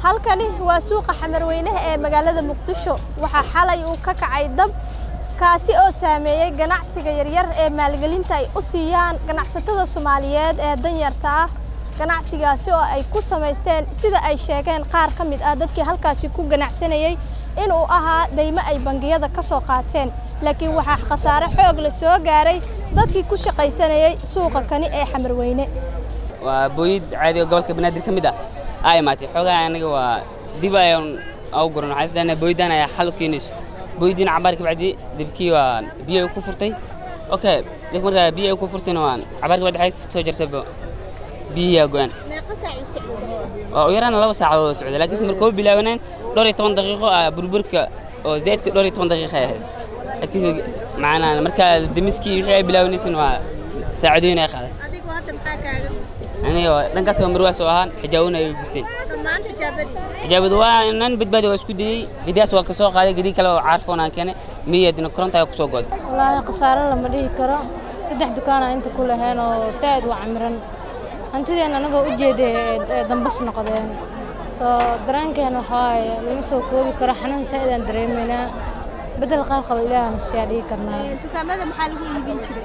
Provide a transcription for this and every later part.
halkani waa suuqa Xamarweynaha ee magaalada Muqdisho waxa xalay uu ka kacay dab kaasi oo saameeyay ganacsiga yaryar ee maalgelinta ay u siiyaan ganacsatada Soomaaliyeed ee danyarta ah ganacsigaasi oo ay ku sameysteen sida ay sheegeen qaar ka mid ah dadkii halkaasi ku ganacsanayay inuu ahaa deymo ay bangiyada ka soo qaateen laakiin waxa khasaare xoog la soo gaaray dadkii ku shaqaysanayay suuqa kani ee Xamarweyne waa booyid caadi oo gobolka Banaadir ka mid ah ay maatay xogaa anaga waa dib ayaan ugu guran waxaan isdana booydan ayaa xal u keenayso booydina cabaar ka bacdi dibkii waa biyo ku furtay okay dib markaa biyo ku furtayna waan cabaar ka bacdi waxay soo jartay biyo go'an meeqa saac u socday oo yarana 2 saacadood socday laakiin markuu bilaabaneen 12 daqiiqo burburka oo zaydka 12 daqiiqo ahayd laakiin macnaha markaa dimiskii wixii ay bilaabanaysan waa saacadoon ay qaaday adigu hadda maxaa kaaga aniga dhankaas oo marwaas oo ahaan xijaabuna ay gubteen dhammaan xijaabadu waa nan badbaadi waa isku dayay gidaas waa ka soo qaaday gidi kale oo caarfoon aan keenay miyadina koronta ku soo go'day wallahi khasaare lama dhihi karo saddex dukaan inta ku lahayn oo saad u camiran hantideena anaga u jeeday dambas noqdeen soo dareenkeena waxa lama soo koobi karo xanuun saad aan dareemayna بدل قال قبل لا نسيادي كرنا. تكمل محل ويبين شري.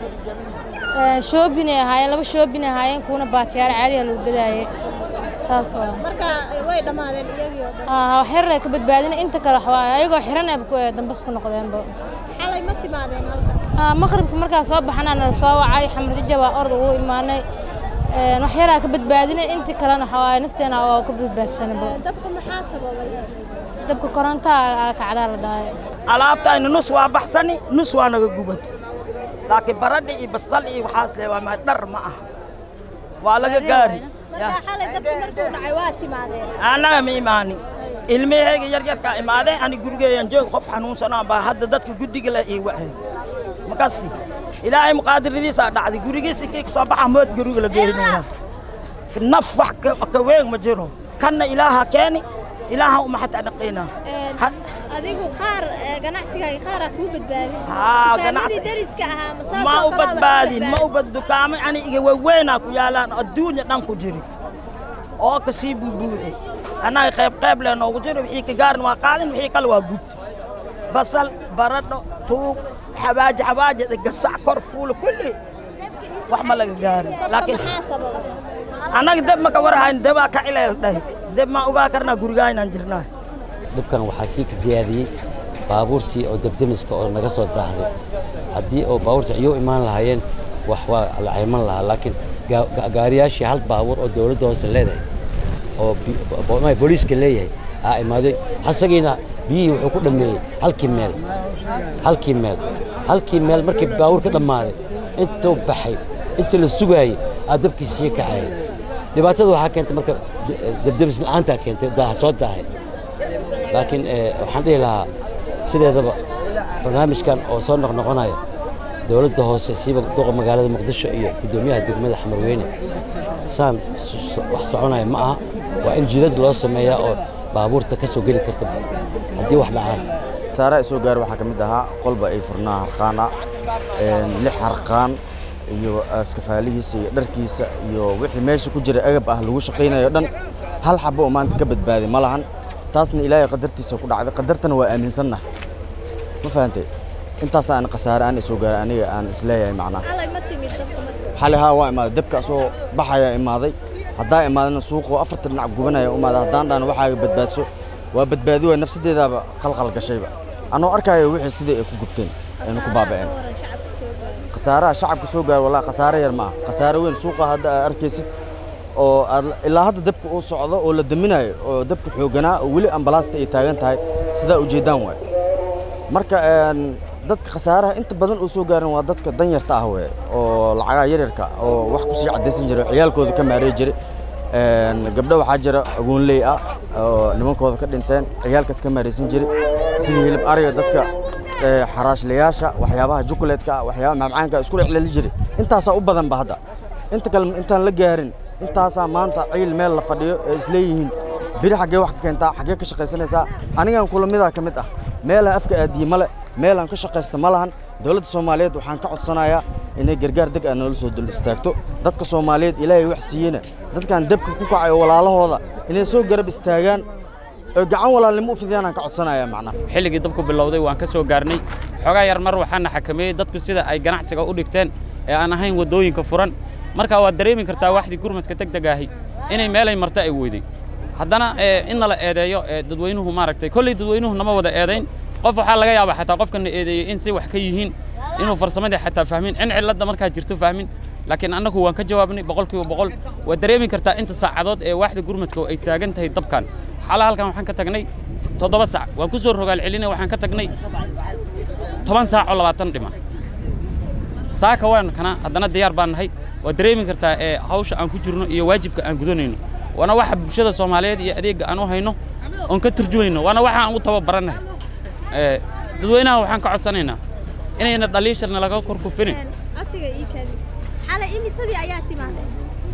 شو بني هاي لو شو بني هاي كونا باتيار عالية لو بداية. ساسوا. مركا وين ما هذا اللي حرة كبد بعدين أنت كرحوا أيقو حرنا بكو دنبس كنا قدام بو. حالي متى ما هذا. مغرب مركا صباح أنا نصاوع عاي حمر الجوا أرض وإيماني. نحيرها كبد بعدين أنت كرنا حوا نفتنا أو كبد بس أنا بو. دبكم محاسبة ولا. دبكم كرنتا كعدال داي. alaabta in nus waa baxsani nus waa naga gubad laakiin baradhi iyo basal iyo waxaas leeyahay ma dhar ma ah waa laga gaari marka xalay dabka markuu dhacay waa timaadeen anaga ma imaani ilmahayga yar yar ka imaadeen ani gurigeeyan joog qof xanuunsanaa baa hadda dadka gudiga la ii wahay ma kasti ilaahay muqaadiridiisa dhacday gurigiisa kii soo baxa mood guriga la geeyay naf wax ka weyn ma jiro kana ilaaha keeni ilaaha uma xataa dhaqeena adigu qaar ganacsiga qaar ku badbaadin ganacsi dariska aha masaafo ma u badbaadin ma u baddukaamay ani iga weeyna ku yaalaan adduunyo dhan ku jiri oo ka sii buubuuxay anaga qayb leen ugu jiro wixii ka gaarin waa qaalin wixii kale waa gubta basal baradho tuug xabaaji gasac kor fuul kulli wax ma laga gaarin laakiin anaga dab ma ka warhayn dab ka ileel dhahay dab ma uga karna gurigaynan jirnaa dibkan waxaa sii ka diyaariyey baabuurtii oo dabdamiska oo naga soo daahday haddii oo baabuurtii ayuu imaan lahaayeen wax waa la cayman lahaa laakiin gaariyaashii hal baabuur oo dowladda hoose leedahay oo booliiska leeyahay aa imaaday hasagiina biyihii wuxuu ku dhammeeyey halkii meel markii baabuur ka dhammaaday intuu baxay intii la sugaayey aa dabkii sii kacayay dhibaatada waxaa keentay marka dabdamis la'aantaa keentay soo daahay laakiin waxaan dhihi lahaa sideedaba barnaamijkan oo soo noqnoqonaya dowladda hoose siiba duqa magaalada Muqdisho iyo gudoomiyaha degmada Xamarweyne saan wax soconaya ma aha waa in jidad loo sameeyaa oo baabuurta ka soo geli karta haddii wax dhacaan saara soo gaar waxa kamid ahaa qolba ay furnaa harqaana lix harqaan iyo askafaalihiisa iyo dharkiisa iyo wixii meesha ku jira agab ah lagu shaqeynayo dhan hal xabo oo maanta ka badbaaday ma lahan taasna ilaahay qadartiisa ku dhacday qadartana waa aaminsanna ma fahamtay intaas aan qasaare aan soo gaaray aniga aan isleeyahay macnaha xalay ma timid dabka xalay waa imaaday dabka soo baxaya imaaday hadaa imaadana suuqa afarta dhinac gubanaya umada hadaan dhan waxa badbaadso waa badbaadi way nafsadeedaba qalqal gashayba anoo arkayo wixii sidii ay ku gubteen ay ku baaba'een qasaaraha shacabka soo gaar wallahi qasaare yar ma qasaare weyn suuqa hadda arkaysid oo ilaa hadda dabka uu socdo oo la daminayo oo dabka xooganaa oo wali ambalaasta ay taagan tahay sida u jeedaan way marka dadka khasaaraha inta badan oo soo gaaran waa dadka danyarta ah way oo lacagaha yaryarka oo wax ku sii cadeysan jiray ciyaalkooda ka maareey jiray gabdho waxa jira agoonley ah oo nimankooda ka dhinteen ciyaalkaas ka maareysan jiray sidii hilib ariga dadka xaraashleyaasha waxyaabaha jukuleedka waxyaabaha macmacaanka isku cilali jiray intaas u badan ba hadda inta kale intaan la gaarin intaas maanta ciil meel la fadhiyo isleeyihiin biri xagee wax ka keentaa xagee ka shaqaysanaysaa anigan kulamida ka mid ah meel afka aadiye male meel aan ka shaqaysto malahan dawladda Soomaaliyeed waxaan ka codsanayaa inay gargaar deg ah nolol soo dul istaagto dadka Soomaaliyeed ilaahay wax siiyeen dadkan dabka ku kacay walaalahooda inay soo garab istaagaan gacan walaalnimo u fidiyaan ka codsanaya macnaha xilligii dabku bilowday waan ka soo gaarnay xogaa yar mar waxaan xakameeyay dadku sida ay ganacsiga u dhigteen ee aan ahayn wadooyinka furan marka waa dareemi kartaa waxdii gurmadka degdeg ahi inay meelay marta ay weyday haddana in la eedeeyo dadweynuhu maaragtay kolley dadweynuhu nama wada eedeyn qof waxaa laga yaabaa xataa qofkana eedeeyay in si wax ka yihiin inuu farsamadii xataa fahmin in cilada markaa jirto fahmin laakiin annagu waan ka jawaabnay 100% waa dareemi kartaa inta saacadood ee waaxda gurmadka ay taagan tahay dabkan xala halkan waxaan ka tagnay 7 saac waan ku soo rogaal celinay waxaan ka tagnay 10 saac oo 20 dhima saaka waan kana haddana diyaar baan nahay waa dareemi kartaa hawsha aan ku jirno iyo waajibka aan gudanayno wana waxa bulshada Soomaaliyeed iyo adeega aan u hayno on ka turjumayno wana waxa aan u tababaranahay dadweynaha waxaan ka codsanaynaa inayna dhaliisharna laga korkufinin codsiga ii kaadi xalay imisadii ayaa timaaday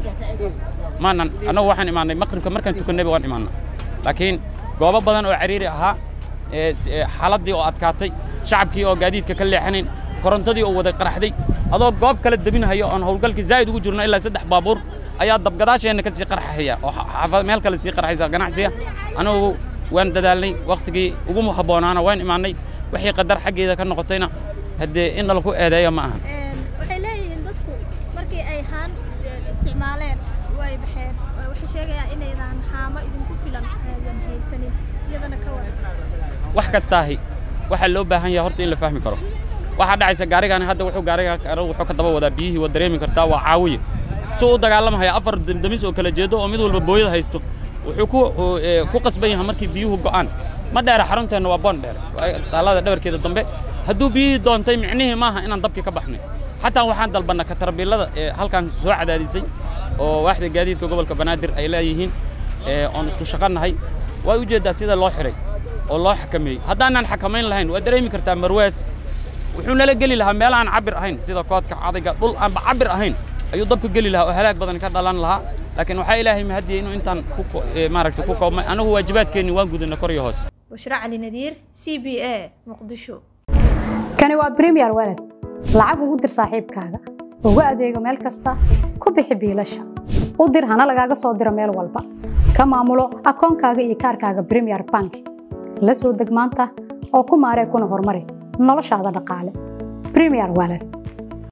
maanan anagu waxaan imaanay maqribka markaan tukanay waan imaanay laakiin goobo badan oo cariiri ahaa xaaladii oo adkaatay shacabkii oo gaadiidka ka leexanayn korontadii oo wada qaraxday adoo goob kala dabinayo aan hawlgalkii zaid ugu jirno ilaa 3 baabuur ayaa dabgadaasheena ka sii qarxaya oo xaafad meel kale sii qarxaysa ganacsiga anagu waan dadaalnay waqtigii ugu haboonaana waan imaanay wixii qadar xageeda ka noqotayna hadee in la ku eedeeyo ma aha waxay leeyihiin dadku markii ay haan isticmaaleen way baxeen waxay sheegayaan inaydan haamo idinku filan haysanin iyadana ka waran wax kastaahi waxa loo baahan yahay horta in la fahmi karo waxa dhacaysa gaarigan hadda wuxuu ka daba wadaa biyihii wada dareemi kartaa waa caawiye soo dagaalamaya 4 damdamis oo kala jeedo oo mid walba booyada haysto wuxuu ku qasban yahay markii biyuhu go'aan ma dheer xarunteena waa boon dheer taalada dhabarkeeda dambe hadduu biyihii doontay micnihii maaha inaan dabkii ka baxnay xataa waxaan dalbanaa ka tarbiilada halkan soo cadaadisay oo waaxda gaadiidka gobolka Banaadir ay leeyihiin oon isku shaqanahay way u jeedaa sida loo xiray oo loo xakameeyay haddaanan xakamayn lahayn waa dareemi kartaa marwaas wuxuu nala geli lahaa meel aan cabir ahayn sida koodka cadayga dhul aan cabir ahayn ayuu dabka geli lahaa oo halaag badan ka dhalan lahaa laakiin waxa ilaahay ma hadiyay inuu intaan maaragtay ku koobmay anagu waajibaadkeeni waan gudana kor iyo hoos Bushra Ali Nadir CBA Muqdisho kani waa Premier Wallet lacag ugu dir saaxiibkaaga ugu adeego meel kasta ku bixi biilasha u dir hana lagaaga soo diro meel walba ka maamulo akoonkaaga iyo kaarkaaga Premier Bank la soo deg maanta oo ku maaree kuna horumari noloshaada dhaqaale Premier Wallet